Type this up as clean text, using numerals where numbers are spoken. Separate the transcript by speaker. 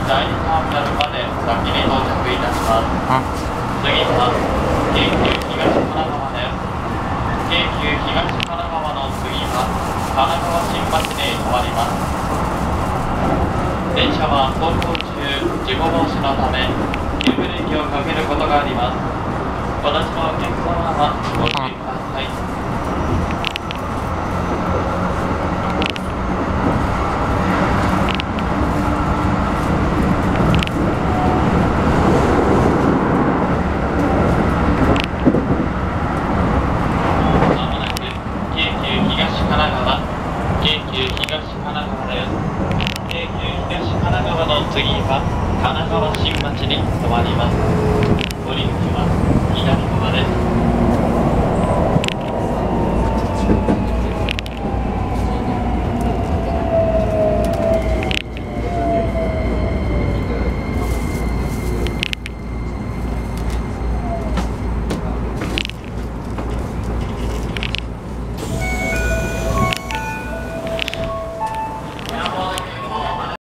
Speaker 1: 第2ターミナルまで先に到着いたします。次は京急東神奈川です。京急東神奈川の次は神奈川新町に停まります。電車は走行中、事故防止のため急ブレーキをかけることがあります。お立ちのお客様はご注意ください。次は神奈川新町に停まります。降り口は左側です。